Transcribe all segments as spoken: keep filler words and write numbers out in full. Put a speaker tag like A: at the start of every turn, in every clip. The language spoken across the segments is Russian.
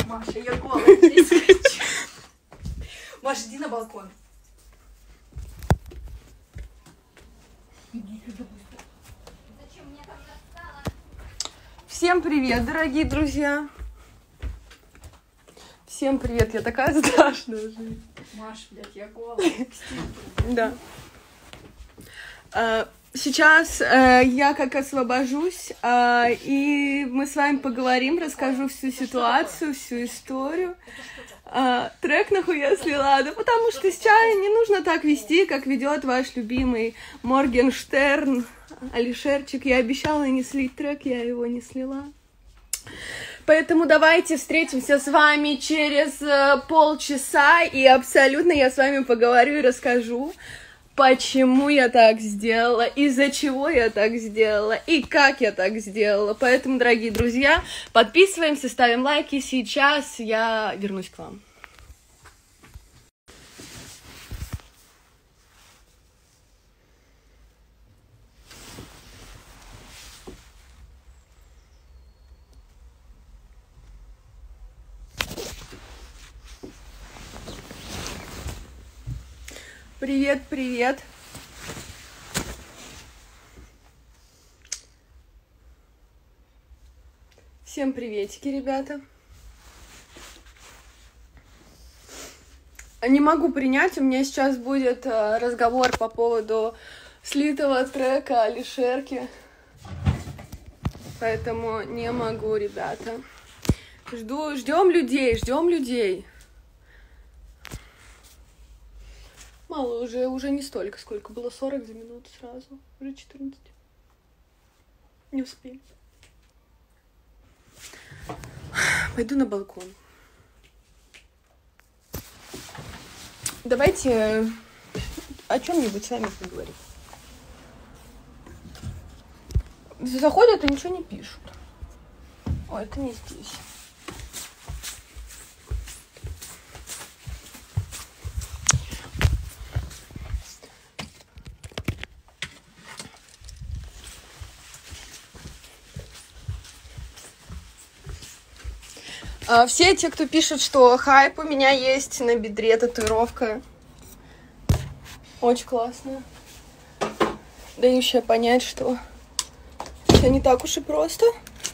A: Маша, я голая здесь хочу. Маша, иди на балкон. Иди сюда быстро. Зачем мне там достала?
B: Всем привет, дорогие друзья. Всем привет, я такая страшная уже.
A: Маша, блядь, я голая.
B: Да. Сейчас э, я как освобожусь, э, и мы с вами поговорим, расскажу всю ситуацию, всю историю. Э, трек нахуя слила, да потому что сейчас не нужно так вести, как ведет ваш любимый Моргенштерн, Алишерчик. Я обещала не слить трек, я его не слила. Поэтому давайте встретимся с вами через э, полчаса, и абсолютно я с вами поговорю и расскажу, почему я так сделала, из-за чего я так сделала и как я так сделала. Поэтому, дорогие друзья, подписываемся, ставим лайки. Сейчас я вернусь к вам. Привет, привет. Всем приветики, ребята. Не могу принять, у меня сейчас будет разговор по поводу слитого трека Алишерки. Поэтому не могу, ребята. Жду, ждем людей, ждем людей. Мало, уже, уже не столько, сколько было, сорок за минуту сразу, уже четырнадцать. Не успели. Пойду на балкон. Давайте о чем-нибудь сами поговорим. Заходят и ничего не пишут. Ой, это не здесь. Все те, кто пишет, что хайп, у меня есть на бедре татуировка. Очень классная. Дающая понять, что все не так уж и просто.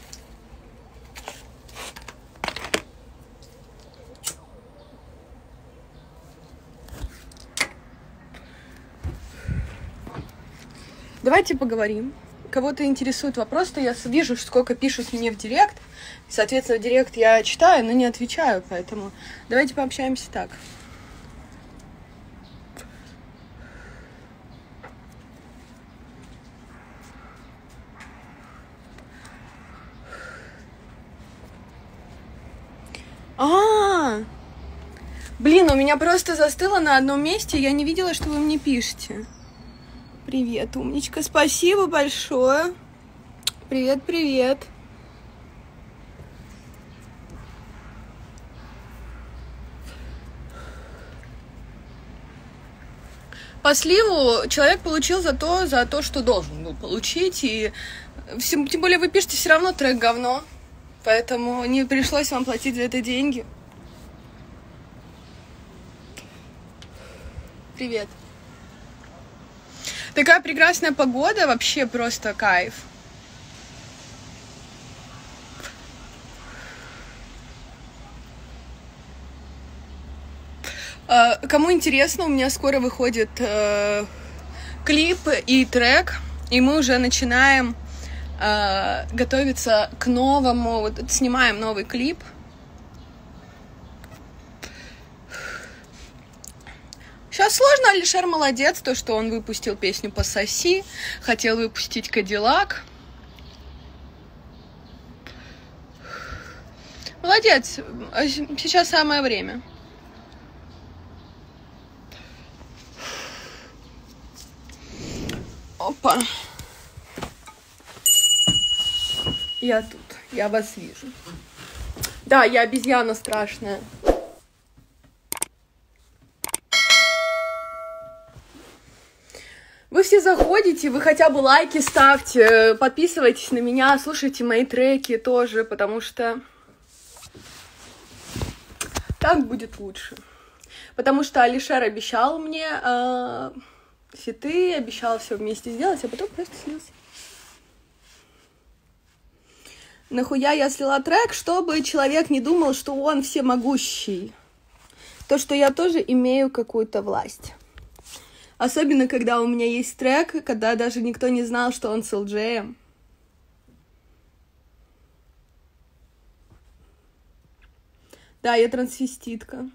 B: Давайте поговорим. Кого-то интересует вопрос, то я вижу, сколько пишут мне в директ. Соответственно, в директ я читаю, но не отвечаю, поэтому давайте пообщаемся так. А, блин, у меня просто застыло на одном месте, я не видела, что вы мне пишете. Привет, умничка, спасибо большое. Привет, привет. По сливу человек получил за то, за то, что должен был получить. И тем более вы пишете все равно трек говно. Поэтому не пришлось вам платить за это деньги. Привет. Такая прекрасная погода, вообще просто кайф. Кому интересно, у меня скоро выходит э, клип и трек, и мы уже начинаем э, готовиться к новому, вот снимаем новый клип. Сейчас сложно, Алишер молодец, то, что он выпустил песню «Пососи», хотел выпустить «Кадиллак». Молодец, сейчас самое время. Опа. Я тут, я вас вижу. Да, я обезьяна страшная. Вы все заходите, вы хотя бы лайки ставьте, подписывайтесь на меня, слушайте мои треки тоже, потому что Так будет лучше. Потому что Алишер обещал мне э, фиты, обещал все вместе сделать, а потом просто слился. Нахуя я слила трек, чтобы человек не думал, что он всемогущий. То, что я тоже имею какую-то власть. Особенно, когда у меня есть трек, когда даже никто не знал, что он с эл джеем. Да, я трансвеститка.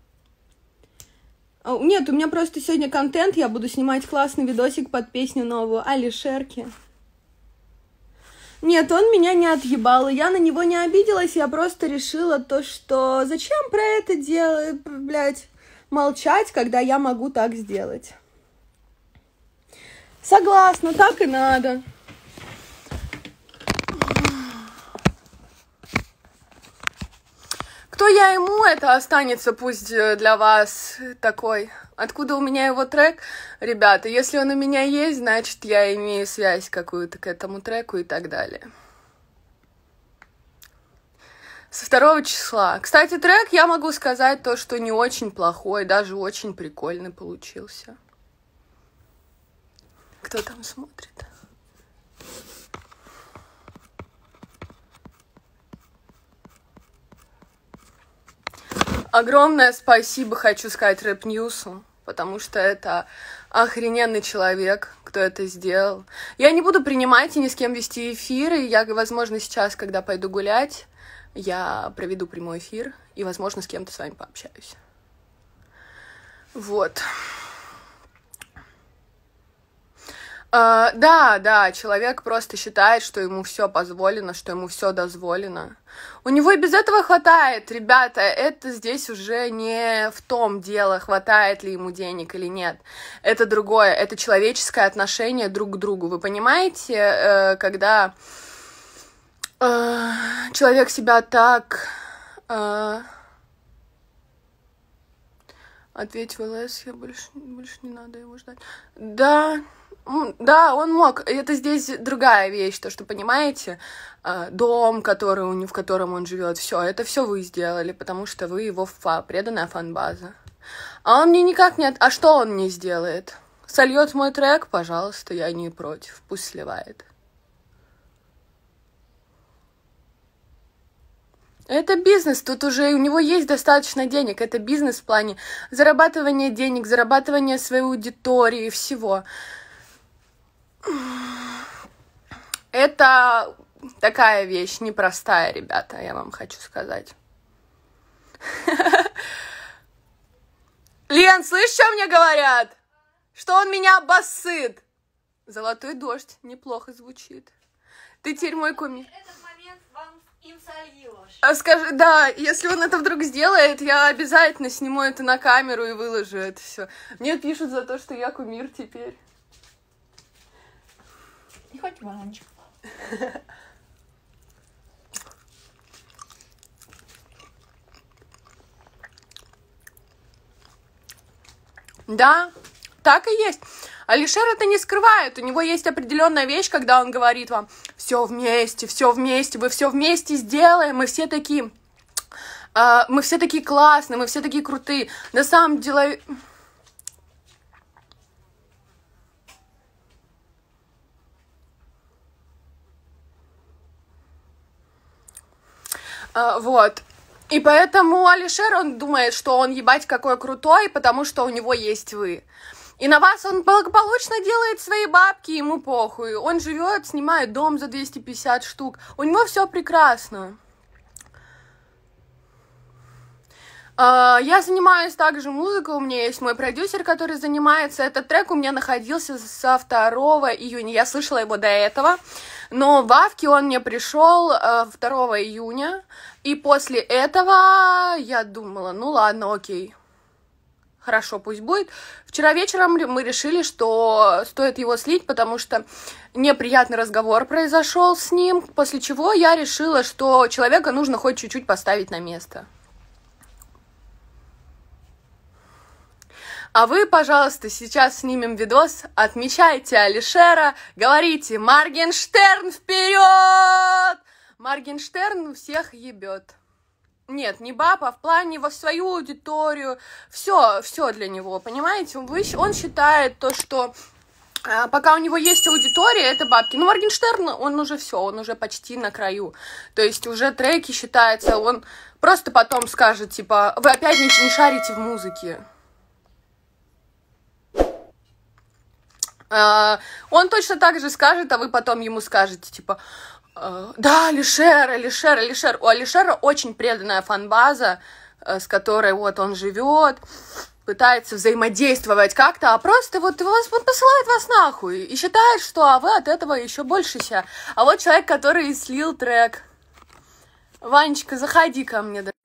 B: Нет, у меня просто сегодня контент, я буду снимать классный видосик под песню новую Алишерки. Нет, он меня не отъебал, и я на него не обиделась, я просто решила то, что зачем про это делать, блядь, молчать, когда я могу так сделать. Согласна, так и надо. Кто я ему, это останется пусть для вас такой. Откуда у меня его трек? Ребята, если он у меня есть, значит, я имею связь какую-то к этому треку и так далее. Со второго числа. Кстати, трек, я могу сказать то, что не очень плохой, даже очень прикольный получился. Кто там смотрит? Огромное спасибо хочу сказать Рэп Ньюсу, потому что это охрененный человек, кто это сделал. Я не буду принимать и ни с кем вести эфиры. Я, возможно, сейчас, когда пойду гулять, я проведу прямой эфир и, возможно, с кем-то с вами пообщаюсь. Вот. Uh, да, да, человек просто считает, что ему все позволено, что ему все дозволено. У него и без этого хватает, ребята, это здесь уже не в том дело, хватает ли ему денег или нет. Это другое, это человеческое отношение друг к другу. Вы понимаете, uh, когда uh, человек себя так... Uh... Ответь в ЛС, я больше, больше не надо его ждать. Да... Да, он мог. Это здесь другая вещь, то, что, понимаете, дом, который у него, в котором он живет, все, это все вы сделали, потому что вы его фа, преданная фан-база. А он мне никак нет. А что он мне сделает? Сольет мой трек, пожалуйста, я не против, пусть сливает. Это бизнес, тут уже у него есть достаточно денег, это бизнес в плане зарабатывания денег, зарабатывания своей аудитории, всего. Это такая вещь непростая, ребята, я вам хочу сказать. Лен, слышишь, что мне говорят? Что он меня обоссыт. Золотой дождь неплохо звучит. Ты теперь мой кумир.
A: Этот момент вам им сольешь.
B: А скажи, да, если он это вдруг сделает, я обязательно сниму это на камеру и выложу это все. Мне пишут за то, что я кумир теперь.
A: Не хоть бананчик.
B: Да, так и есть. Алишер это не скрывает. У него есть определенная вещь, когда он говорит вам: все вместе, все вместе, мы все вместе сделаем, мы все такие, э, мы все такие классные, мы все такие крутые. На самом деле... Uh, вот. И поэтому Алишер, он думает, что он ебать какой крутой, потому что у него есть вы. И на вас он благополучно делает свои бабки, ему похуй. Он живет, снимает дом за двести пятьдесят штук. У него все прекрасно. Uh, я занимаюсь также музыкой, у меня есть мой продюсер, который занимается. Этот трек у меня находился со второго июня. Я слышала его до этого. Но в Авке он мне пришел uh, второго июня. И после этого я думала, ну ладно, окей. Хорошо, пусть будет. Вчера вечером мы решили, что стоит его слить, потому что неприятный разговор произошел с ним. После чего я решила, что человека нужно хоть чуть-чуть поставить на место. А вы, пожалуйста, сейчас снимем видос, отмечайте Алишера, говорите: Моргенштерн вперед! Моргенштерн всех ебет. Нет, не баб, а в плане во свою аудиторию. Все, все для него, понимаете? Он считает то, что а, пока у него есть аудитория, это бабки. Ну, Моргенштерн, он уже все, он уже почти на краю. То есть уже треки считается, он просто потом скажет, типа, вы опять не, не шарите в музыке. А, он точно так же скажет, а вы потом ему скажете, типа... Да, Алишер, Алишер, Алишер. У Алишера очень преданная фан-база, с которой вот он живет, пытается взаимодействовать как-то, а просто вот вас, он посылает вас нахуй и считает, что а вы от этого еще больше себя. А вот человек, который слил трек. Ванечка, заходи ко мне, дорогой.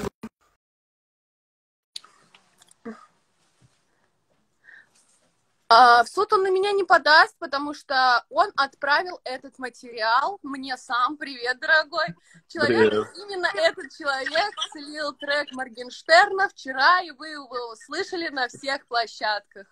B: А, в суд он на меня не подаст, потому что он отправил этот материал мне сам. Привет, дорогой. Человек, Привет. Именно этот человек слил трек Моргенштерна вчера, и вы его услышали на всех площадках.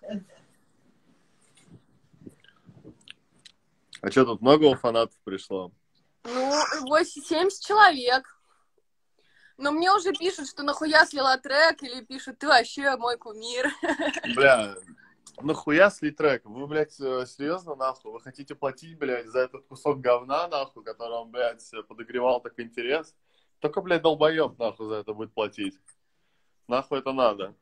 C: А что, тут много фанатов пришло?
B: Ну, восемьдесят человек. Но мне уже пишут, что нахуя слила трек, или пишут, ты вообще мой кумир.
C: Бля... Нахуя слить трек? Вы, блядь, серьезно, нахуй? Вы хотите платить, блядь, за этот кусок говна, нахуй, который он, блядь, подогревал так интерес? Только, блядь, долбоёб, нахуй, за это будет платить. Нахуй это надо.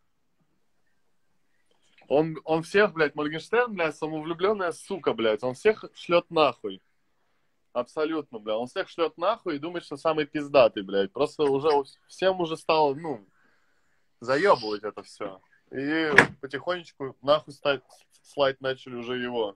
C: Он, он всех, блядь, Моргенштерн, блядь, самовлюбленная сука, блядь, он всех шлет нахуй. Абсолютно, блядь. Он всех шлет нахуй и думает, что самый пиздатый, блядь. Просто уже всем уже стало, ну, заебывать это все. И потихонечку нахуй стать, слать начали уже его.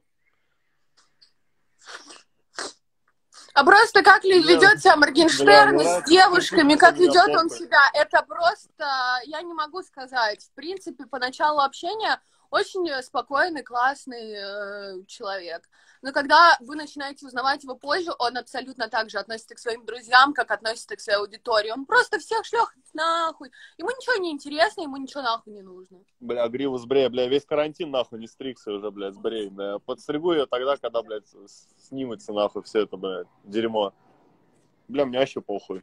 B: А просто как ли ведет себя Моргенштерн с девушками, как ведет он себя, это просто, я не могу сказать. В принципе, по началу общения очень спокойный, классный э, человек. Но когда вы начинаете узнавать его позже, он абсолютно так же относится к своим друзьям, как относится к своей аудитории. Он просто всех шлёх нахуй. Ему ничего не интересно, ему ничего нахуй не нужно.
C: Бля, гриву сбрея, бля, весь карантин нахуй не стригся уже, блядь, сбрей, бля. Подстригу ее тогда, когда, блядь, снимется нахуй все это, блядь, дерьмо. Бля, мне вообще похуй.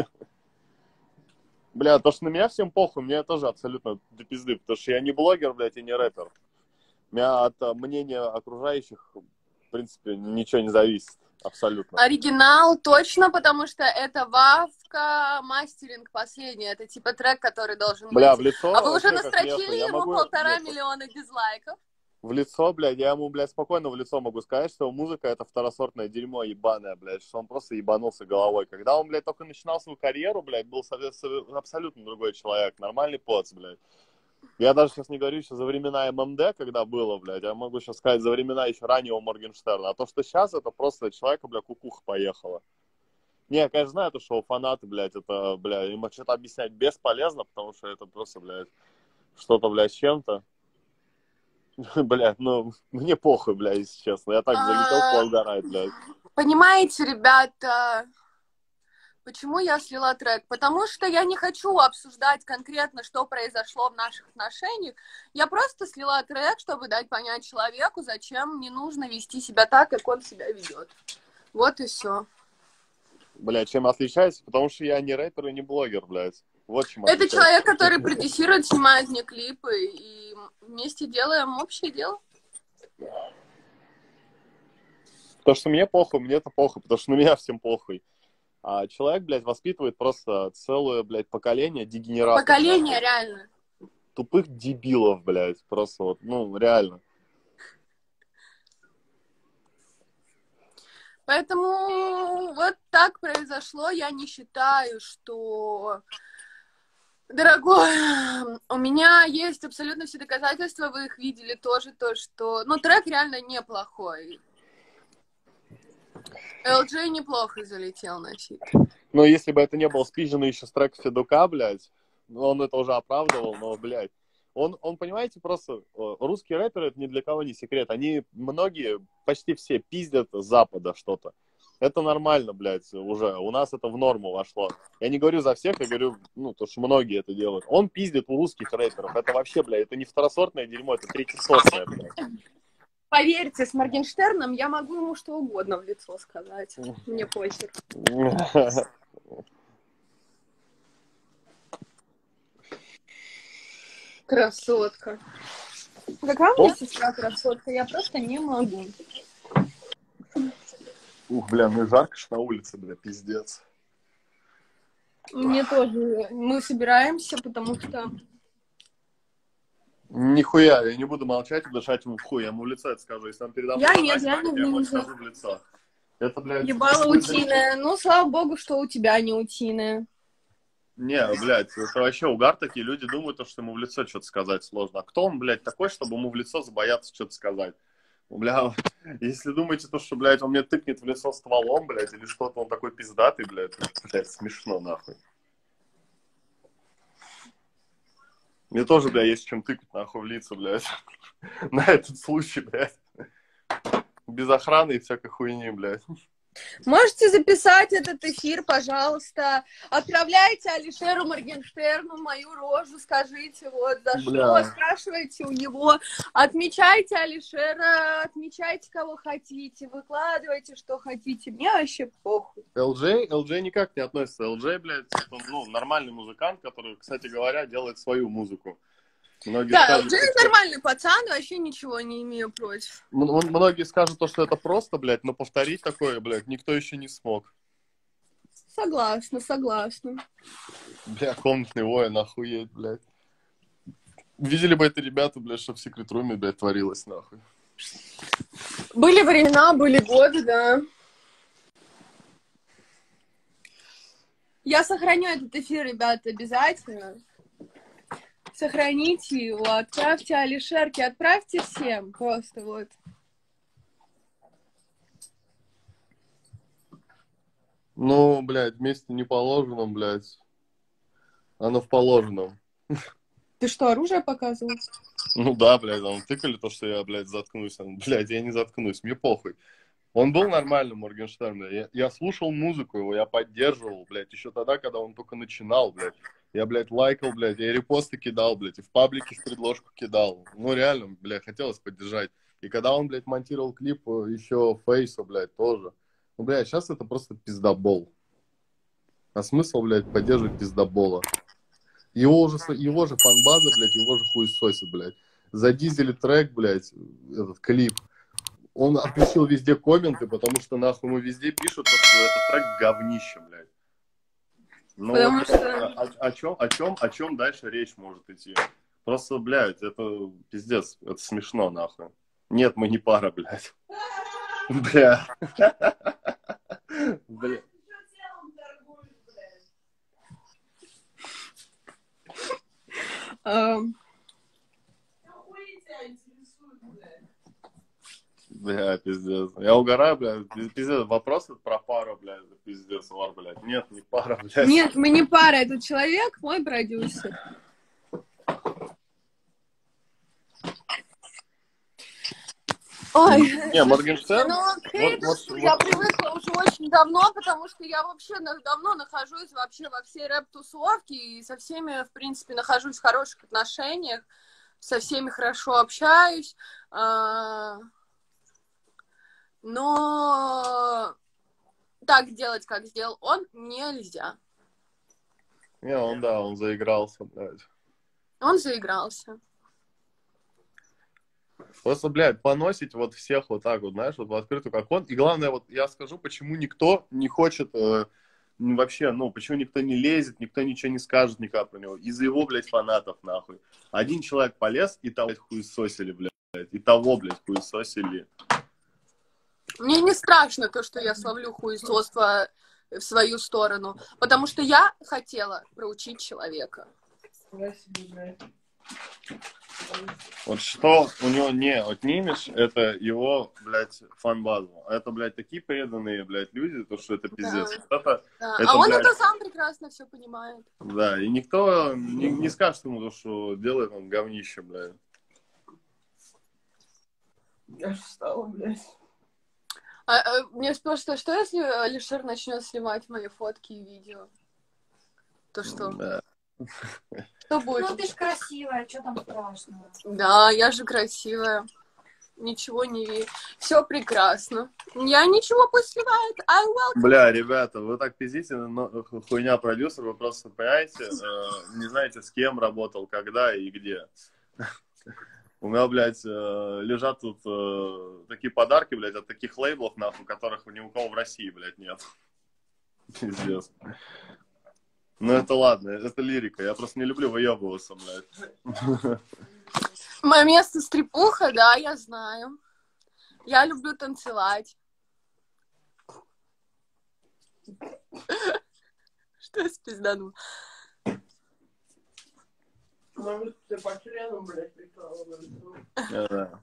C: Бля, то, что на меня всем похуй, мне тоже абсолютно до пизды, потому что я не блогер, блядь, и не рэпер. У меня от мнения окружающих, в принципе, ничего не зависит. Абсолютно.
B: Оригинал точно, потому что это Вавка мастеринг последний. Это типа трек, который должен быть.
C: Бля, в лицо.
B: А вы уже настрочили ему
C: могу...
B: полтора
C: Нет.
B: миллиона дизлайков?
C: В лицо, блядь, я ему, блядь, спокойно в лицо могу сказать, что музыка — это второсортное дерьмо ебаное, блядь, что он просто ебанулся головой. Когда он, блядь, только начинал свою карьеру, блядь, был абсолютно другой человек, нормальный поц, блядь. Я даже сейчас не говорю еще за времена эм эм дэ, когда было, блядь, я могу сейчас сказать за времена еще раннего Моргенштерна. А то, что сейчас, это просто человека, бля, кукуха поехала. Не, я, конечно, знаю, что фанаты, блядь, это, бля, им что-то объяснять бесполезно, потому что это просто, блядь, что-то, блядь, с чем-то. Блядь, ну, мне похуй, блядь, если честно. Я так залетел поугарать, блядь.
B: Понимаете, ребята, почему я слила трек? Потому что я не хочу обсуждать конкретно, что произошло в наших отношениях. Я просто слила трек, чтобы дать понять человеку, зачем не нужно вести себя так, как он себя ведет. Вот и все.
C: Блядь, чем отличается? Потому что я не рэпер и не блогер, блядь. Вот чем
B: Это человек, который продюсирует, снимает мне клипы, и вместе делаем общее дело.
C: То, что мне похуй, мне это похуй, потому что на меня всем похуй. А человек, блядь, воспитывает просто целое, блядь, поколение дегенератов.
B: Поколение, реально.
C: Тупых дебилов, блядь, просто вот, ну, реально.
B: Поэтому вот так произошло. Я не считаю, что... Дорогой, у меня есть абсолютно все доказательства, вы их видели тоже, то, что... Ну, трек реально неплохой. эл джей неплохо залетел на фит.
C: Ну, если бы это не был спизженный еще с трека Федука, блядь, он это уже оправдывал, но, блядь, он, он, понимаете, просто русские рэперы, это ни для кого не секрет, они, многие, почти все пиздят с Запада что-то. Это нормально, блядь, уже. У нас это в норму вошло. Я не говорю за всех, я говорю, ну, то, что многие это делают. Он пиздит у русских рэперов. Это вообще, блядь, это не второсортное дерьмо, это третьесортное, блядь.
B: Поверьте, с Моргенштерном я могу ему что угодно в лицо сказать. Мне похер. красотка. Какая у меня сестра красотка? Я просто не могу.
C: Ух, бля, ну и жарко ж на улице, бля, пиздец.
B: Мне тоже. Мы собираемся, потому что...
C: Нихуя, я не буду молчать и дышать ему в хуй. Я ему в лицо это скажу. Если он передо мной
B: Я нет, я не,
C: я
B: не,
C: ему
B: не
C: скажу в лицо. Это, блядь...
B: Ебало утиное. Ну, слава богу, что у тебя не утиное.
C: Не, блядь, это вообще угар. Такие люди думают, что ему в лицо что-то сказать сложно. А кто он, блядь, такой, чтобы ему в лицо забояться что-то сказать? Бля, если думаете, то, что, блядь, он мне тыкнет в лицо стволом, блядь, или что-то, он такой пиздатый, блядь, блядь, смешно, нахуй. Мне тоже, бля, есть чем тыкать, нахуй, в лицо, блядь. На этот случай, блядь. Без охраны и всякой хуйни, блядь.
B: Можете записать этот эфир, пожалуйста. Отправляйте Алишеру Моргенштерну мою рожу, скажите, вот, за
C: Бля.
B: что, спрашивайте у него. Отмечайте Алишера, отмечайте, кого хотите, выкладывайте, что хотите. Мне вообще похуй.
C: эл джей, эл джей никак не относится. эл джей, блядь, он, ну, нормальный музыкант, который, кстати говоря, делает свою музыку. Многие
B: Да,
C: скажут,
B: эл джей
C: что...
B: нормальный пацан, вообще ничего не имею против.
C: М- Многие скажут, то, что это просто, блядь, но повторить такое, блядь, никто еще не смог.
B: Согласна, согласна.
C: Бля, комнатный воин, охуеть, блядь. Видели бы это ребята, блядь, что в секрет-руме, блядь, творилось, нахуй.
B: Были времена, были годы, да. Я сохраню этот эфир, ребята, обязательно. Сохраните его, отправьте Алишерке, отправьте всем, просто вот.
C: Ну, блядь, вместе не положенном, блядь. Оно в положенном.
B: Ты что, оружие показывал?
C: Ну да, блядь, он тыкали то, что я, блядь, заткнусь. Он, блядь, я не заткнусь, мне похуй. Он был нормальным, Моргенштерн, блядь. Я, я слушал музыку его, я поддерживал, блядь, еще тогда, когда он только начинал, блядь. Я, блядь, лайкал, блядь, я репосты кидал, блядь, и в паблике в предложку кидал. Ну, реально, блядь, хотелось поддержать. И когда он, блядь, монтировал клип еще Фейса, блядь, тоже. Ну, блядь, сейчас это просто пиздобол. А смысл, блядь, поддерживать пиздобола? Его уже, его же фан-база, блядь, его же хуесосит, блядь. Задизели трек, блядь, этот клип. Он отключил везде комменты, потому что, нахуй, ему везде пишут, что этот трек говнище, блядь. Ну,
B: Потому
C: вот,
B: что...
C: о, о, чем, о, чем, о чем дальше речь может идти? Просто, блядь, это пиздец, это смешно, нахуй. Нет, мы не пара, блядь. Бля. Бля.
B: Um...
C: Бля, пиздец. Я угораю, блядь. Пиздец. Вопрос про пару, блядь. Пиздец, вар, блядь. Нет, не пара, блядь.
B: Нет, мы не пара. Этот человек мой продюсер. Ой.
C: Не, Моргенштерн...
B: Ну, к хейтерству я привыкла уже очень давно, потому что я вообще давно нахожусь вообще во всей рэп-тусовке и со всеми, в принципе, нахожусь в хороших отношениях, со всеми хорошо общаюсь. Но так делать, как сделал он, нельзя.
C: Не, он, да, он заигрался, блядь.
B: Он заигрался.
C: Просто, блядь, поносить вот всех вот так вот, знаешь, вот в открытую, как он. И главное, вот я скажу, почему никто не хочет э, вообще, ну, почему никто не лезет, никто ничего не скажет никак про него. Из-за его, блядь, фанатов, нахуй. Один человек полез, и того, блядь, хуесосили, блядь. И того, блядь, хуесосили.
B: Мне не страшно то, что я словлю хуесоство в свою сторону, потому что я хотела проучить человека.
C: Вот что у него не отнимешь, это его, блядь, фан-базу. Это, блядь, такие преданные, блядь, люди, то, что это пиздец.
B: Да.
C: Это,
B: Да.
C: это,
B: А он
C: блядь,
B: это сам прекрасно все понимает.
C: да, и никто не, не скажет ему, то, что делает он говнище, блядь.
B: Я ж встала, блядь. А, а, мне спрашивают, что если Алишер начнет снимать мои фотки и видео? То что?
C: Да.
B: Что будет?
A: Ну ты ж красивая, что там страшного?
B: Да, я же красивая. ничего не верю. Все прекрасно. Я ничего пусть сливает. I welcome.
C: Бля, ребята, вы так пиздите, но хуйня продюсер, вы просто понимаете, э, не знаете, с кем работал, когда и где. У меня, блядь, э, лежат тут э, такие подарки, блядь, от таких лейблов, нахуй, которых ни у кого в России, блядь, нет. Пиздец. Ну это ладно, это лирика, я просто не люблю выебываться, блядь.
B: Мое место стрипуха, да, я знаю. Я люблю танцевать. Что я спиздану?
D: Может, ты по члену, блядь, прикалываешься?
C: Да.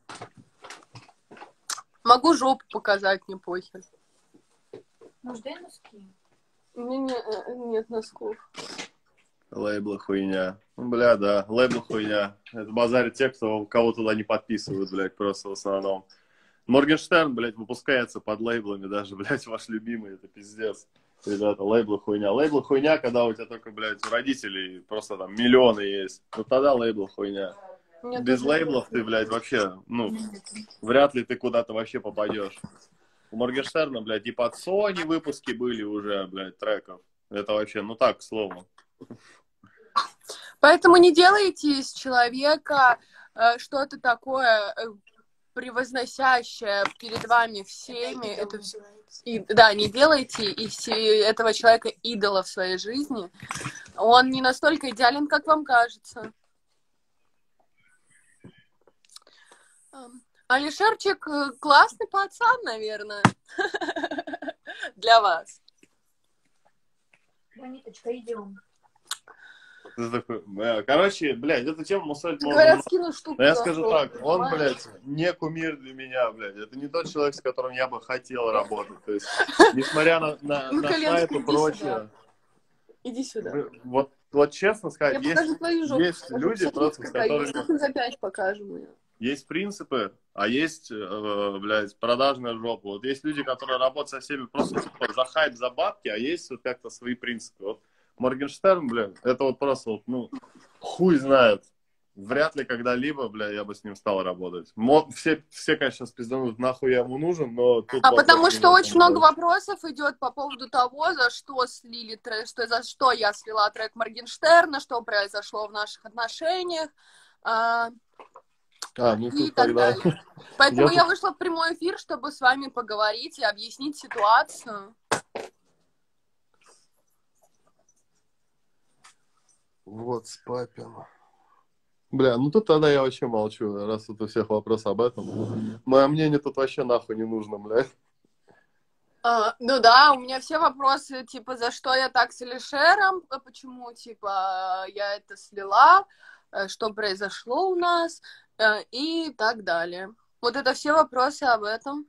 B: Могу жопу показать, не похер.
A: Может, дай носки?
B: У меня не- нет носков.
C: Лейблы хуйня. Ну, бля, да, лейблы хуйня. Это базарят те, кто, кого туда не подписывают, блядь, просто в основном. Моргенштерн, блядь, выпускается под лейблами даже, блядь, ваш любимый, это пиздец. Ребята, лейблы хуйня. Лейблы хуйня, когда у тебя только, блядь, у родителей просто там миллионы есть. Вот тогда лейблы хуйня.
B: Мне
C: Без
B: тоже
C: лейблов ты, блядь, вообще, ну, вряд ли ты куда-то вообще попадешь. У Моргенштерна, блядь, и под Sony выпуски были уже, блядь, треков. Это вообще, ну так, к слову.
B: Поэтому не делайте из человека э, что-то такое э, превозносящее перед вами всеми. Это всё. И, да, не делайте из се- этого человека идола в своей жизни. Он не настолько идеален, как вам кажется. Эм, Алишерчик э, классный пацан, наверное, для вас.
A: Ваниточка, идем.
C: Ты такой, бля, короче, блядь, эту тему мусолить можно
B: Говорят,
C: много.
B: скину штуку.
C: Но я
B: за
C: скажу
B: сто,
C: так, он,
B: понимаешь?
C: блядь, не кумир для меня, блядь. Это не тот человек, с которым я бы хотел работать. То есть, несмотря на, на,
B: Ну,
C: на
B: Коленский,
C: сайт и
B: иди
C: прочее,
B: сюда. Иди сюда.
C: вот, вот честно
B: Я
C: сказать, есть,
B: покажу твою жопу.
C: есть
B: Покажу,
C: люди,
B: смотри,
C: просто, с
B: какая есть.
C: которыми
B: За пять покажем ее.
C: есть принципы, а есть, э, блядь, продажная жопа. Вот есть люди, которые работают со всеми просто типа, за хайп, за бабки, а есть вот как-то свои принципы. Вот Моргенштерн, блядь, это вот просто, вот, ну, хуй знает. Вряд ли когда-либо, бля, я бы с ним стал работать. Мо- все, все, конечно, спизданут, нахуй я ему нужен, но тут...
B: А
C: вопрос
B: потому
C: не
B: что
C: в
B: очень
C: этом,
B: много
C: блядь.
B: вопросов идет по поводу того, за что слили трек, что, за что я слила трек Моргенштерна, что произошло в наших отношениях а,
C: А, ну
B: и
C: тут
B: так
C: тогда...
B: далее. Поэтому
C: Я
B: я
C: тут-
B: вышла в прямой эфир, чтобы с вами поговорить и объяснить ситуацию.
C: Вот, с папин. Бля, ну тут тогда я вообще молчу, раз тут у всех вопрос об этом. Мое мнение тут вообще нахуй не нужно, бля.
B: А, ну да, у меня все вопросы, типа, за что я так с Алишером, а почему, типа, я это слила, э, что произошло у нас э, и так далее. Вот это все вопросы об этом.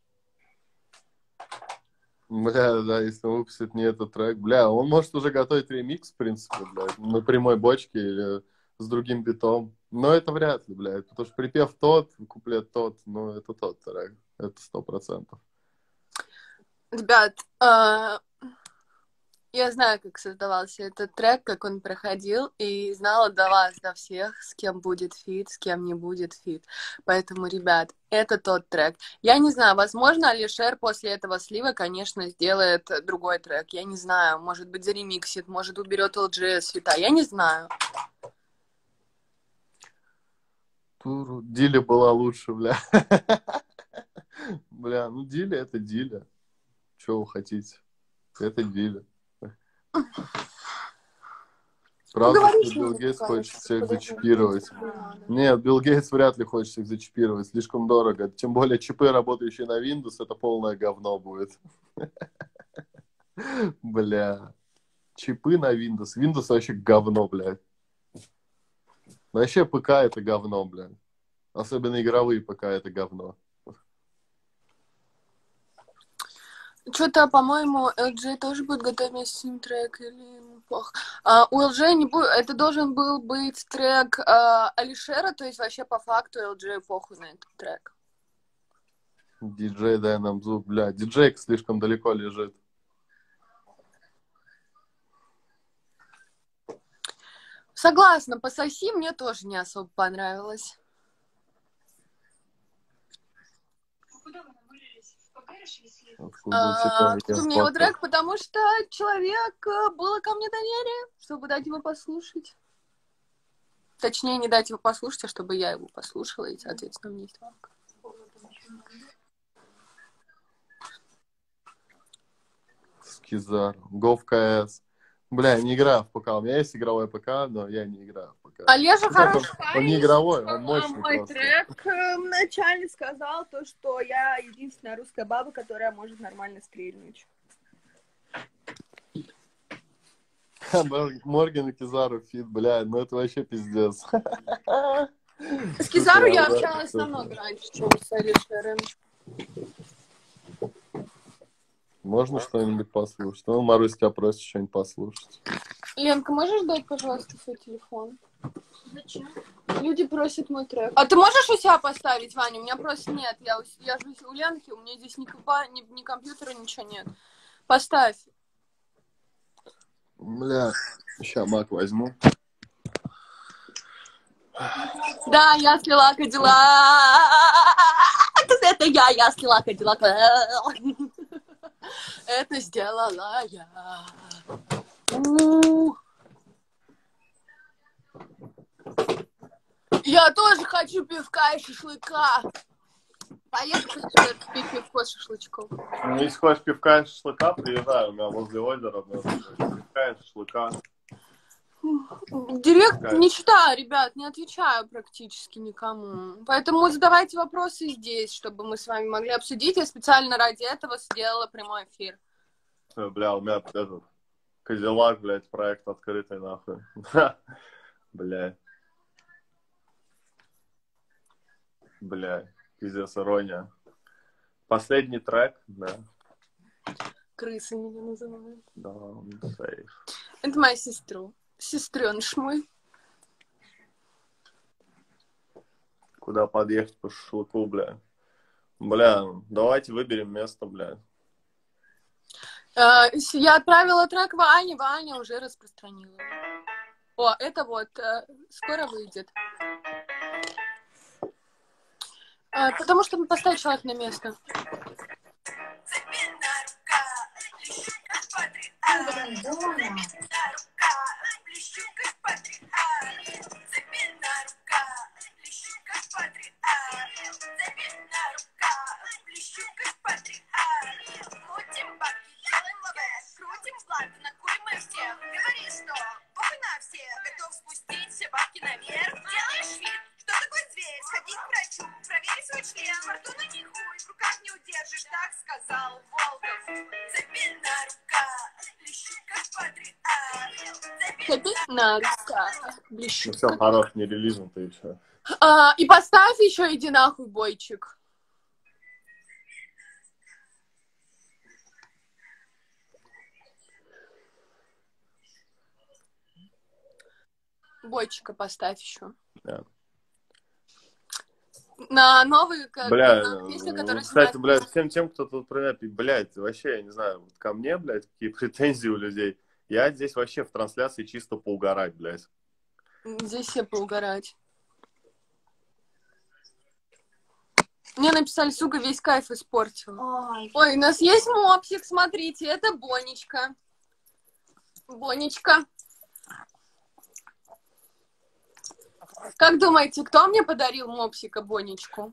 C: Бля, да, если он выпустит не этот трек. Бля, он может уже готовить ремикс, в принципе, блядь, на прямой бочке или с другим битом. Но это вряд ли, блядь, потому что припев тот, куплет тот, ну, это тот трек. Это сто процентов.
B: Ребят, э, я знаю, как создавался этот трек, как он проходил, и знала до вас, до всех, с кем будет фит, с кем не будет фит. Поэтому, ребят, это тот трек. Я не знаю, возможно, Алишер после этого слива, конечно, сделает другой трек. Я не знаю, может быть, заремиксит, может, уберет эл джи эс фита. Я не знаю.
C: Туру. Диля была лучше, бля. Бля, ну Диля это Диля. Чего вы хотите? Это Диля. Правда,
B: Поговори
C: что
B: с
C: Билл
B: ним,
C: Гейтс
B: покажешь,
C: хочет всех
B: подожди.
C: зачипировать. Нет, Билл Гейтс вряд ли хочет всех зачипировать. Слишком дорого. Тем более чипы, работающие на Windows, это полное говно будет. Бля. Чипы на Windows. Windows вообще говно, блядь. Вообще ПК это говно, блядь. Особенно игровые ПК это говно.
B: Что-то, по-моему, эл джи тоже будет готовить сим-трек или ему плохо. А, у эл джи не будет, это должен был быть трек а, Алишера, то есть вообще по факту эл джи похуй на этот трек.
C: Диджей, дай нам звук, бля. Диджейк слишком далеко лежит.
B: Согласна, пососи мне тоже не особо понравилось.
C: Откуда
B: А,
C: у тебя
B: Откуда
C: есть
B: мне его
C: фото?
B: трек? Потому что человек э, было ко мне доверие, чтобы дать его послушать. Точнее, не дать его послушать, а чтобы я его послушала, и, соответственно, мне есть фанка.
C: Скизар. Go в КС. Бля, я не играю в ПК. У меня есть игровой ПК, но я не играю в ПК.
B: Олежа
C: Он,
B: хороший
C: он
B: парень.
C: не игровой, он
B: А
C: мощный
B: мой
C: просто.
B: трек э, вначале сказал то, что я единственная русская баба, которая может нормально стрельнуть.
C: Морген и Кизару фит, бля, ну это вообще пиздец.
B: С Кизару я
C: Слушай,
B: общалась
C: а,
B: намного раньше, чем с Алишером.
C: Можно что-нибудь послушать? Ну, Марусь тебя просит что-нибудь послушать.
B: Ленка, можешь дать, пожалуйста, свой телефон?
A: Зачем?
B: Люди просят мой трек. А ты можешь у себя поставить, Ваня? У меня просто нет. Я, у- я же у Ленки, у меня здесь ни, компа- ни, ни компьютера, ничего нет. Поставь.
C: Бля, ща мак возьму.
B: Да, я слила Кадиллак. Это я, я слила Кадиллак. Это сделала я. У. Я тоже хочу пивка и шашлыка. Поехали пить пивко с шашлычком.
C: Ну, если хочешь пивка и шашлыка, приезжай, у меня возле озера. Пивка и шашлыка.
B: Директ
C: Какая?
B: не читаю, ребят, не отвечаю практически никому. Поэтому задавайте вопросы здесь, чтобы мы с вами могли обсудить. Я специально ради этого сделала прямой эфир.
C: Э, Бля, у меня этот Кадиллак, блядь, проект открытый, нахуй. Бля. Бля, пиздец, ирония. Последний трек, да.
B: Крысы меня называют.
C: Да, сейф.
B: Это моя сестра. Сестрёныш мой.
C: Куда подъехать по шашлыку, бля? Бля, давайте выберем место, бля.
B: Э, Я отправила трек Ване, Ваня уже распространила. О, это вот э, скоро выйдет. Э, Потому что мы поставим человека на место. Цепи на руках. Блещу.
C: Ну все, хорош, не релизом ты еще.
B: А, и поставь еще иди нахуй, бойчик. Бойчика поставь еще.
C: Да.
B: На новые как,
C: Бля,
B: на песню, которая
C: ну, кстати,
B: снимает-
C: блядь, всем тем, кто тут, например, блядь, вообще, я не знаю, вот ко мне, блядь, какие претензии у людей. Я здесь вообще в трансляции чисто поугарать, блядь.
B: Здесь все поугарать. Мне написали, сука, весь кайф испортил.
A: Ой,
B: Ой, у нас есть мопсик, смотрите, это Бонечка. Бонечка. Как думаете, кто мне подарил мопсика Бонечку?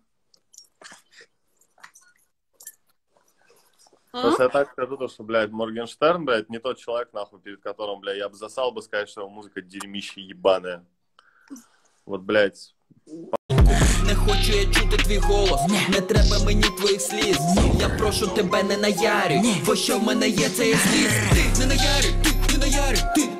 B: М?
C: Просто я так скажу, то, что, блядь, Моргенштерн, блядь, не тот человек, нахуй, перед которым, блядь, я бы засал бы сказать, что его музыка дерьмище ебаная. Вот, блядь.
E: Не хочу я чути твій голос, не треба мені твоїх сліз. Я прошу тебе, не наярюй, бо що в мене є, це є злість. Ти не наярюй, ти не наярюй, ти